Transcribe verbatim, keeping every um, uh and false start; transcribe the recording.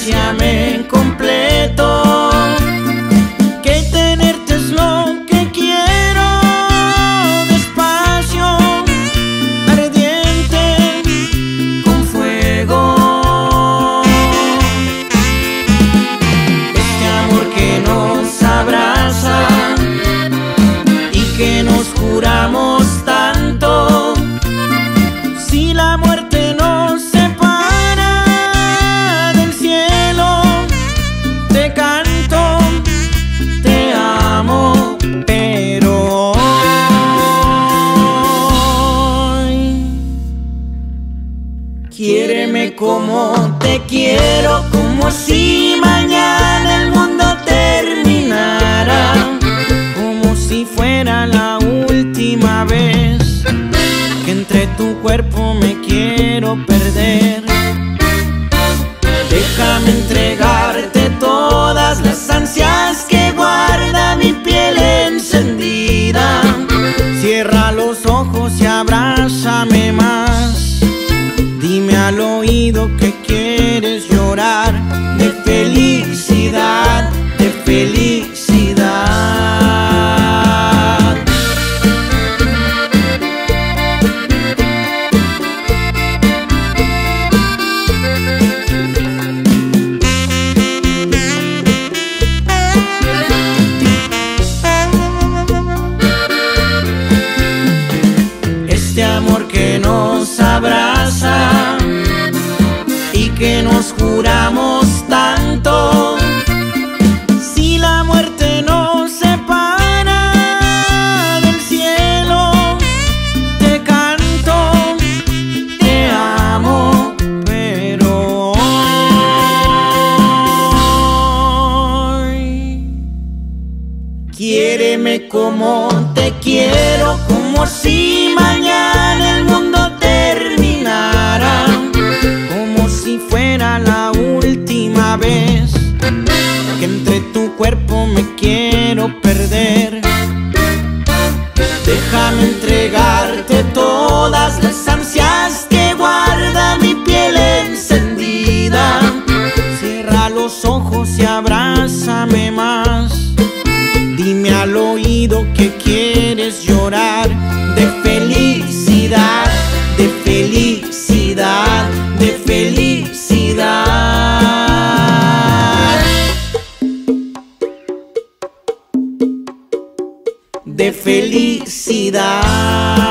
ansiame completo, que tenerte es lo que quiero, despacio, ardiente, con fuego. Este amor que nos abraza y que nos juramos tanto, si la muerte nos separa del cielo, te canto, te amo, pero hoy quiéreme como te quiero, como si mañana el mundo terminara, como si fuera la última vez que entre tu cuerpo me quiero perder. Déjame entregarte todas las ansias que guarda mi piel encendida. Cierra los ojos y abrázame más. Dime al oído que quieres llorar de felicidad, de felicidad. Este amor que nos abraza y que nos juramos tanto, si la muerte nos separa del cielo, te canto, te amo, pero hoy quiéreme como te quiero, como si mañana el mundo terminara, como si fuera la última vez que entre tu cuerpo me quiero perder. Déjame entregarte todas las ansias que guarda mi piel encendida. Cierra los ojos y abrázame más. Dime al oído que quieres llorar de felicidad, de felicidad, de felicidad, de felicidad.